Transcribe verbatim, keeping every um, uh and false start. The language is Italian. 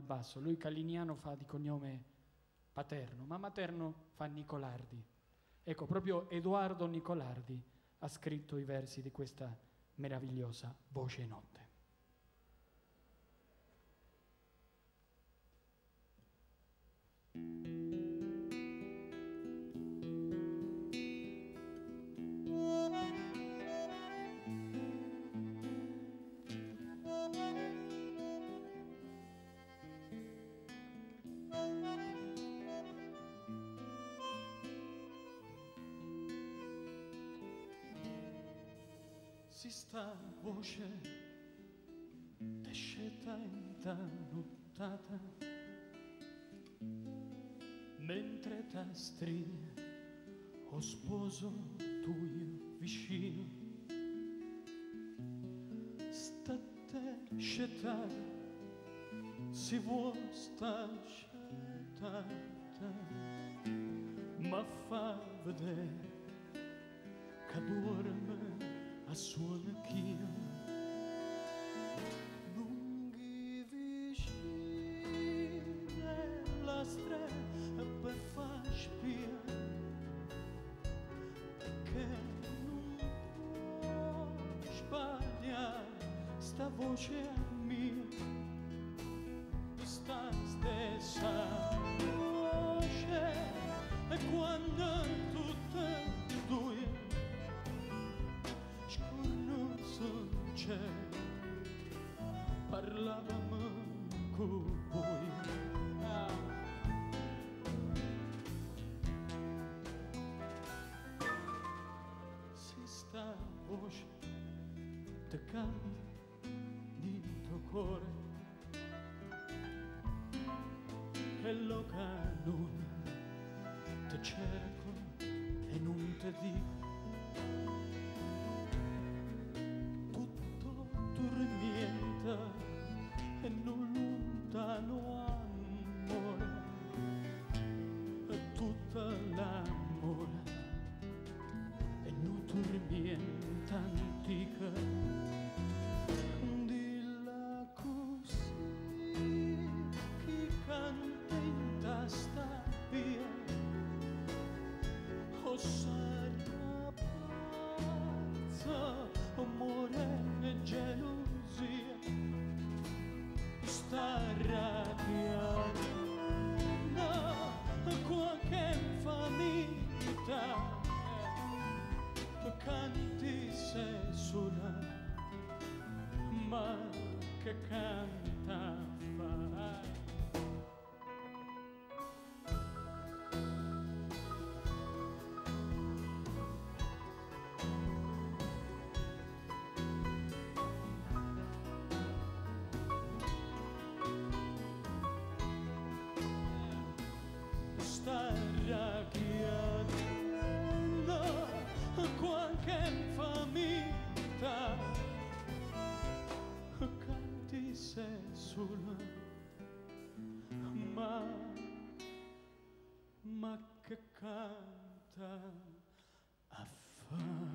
basso. Lui Caliniano fa di cognome paterno, ma materno fa Nicolardi. Ecco, proprio Edoardo Nicolardi ha scritto i versi di questa meravigliosa Voce Notte. Si sta voce desceta intanuttata mentre ta stride o sposo tuo vicino state scettata si vuol sta scettata ma fa vedere che dorme a suona ch'io lunghi vicini la strada per far spia perché non può sbagliare sta voce mia sta stessa voce e quando tutte e due c'è parlavamo con voi ah. Si sta voce te canta dentro cuore che lo canone te cerco e non te dico tormenta e non lontano amore e tutta l'amore e non tormenta antica dilla così chi canta in tasta via o sarà pazza amore e gelosia sta radiando qualche famiglia canti se sola ma che canta fa raggiungendo qualche famiglia canti se sola ma ma che canta a fa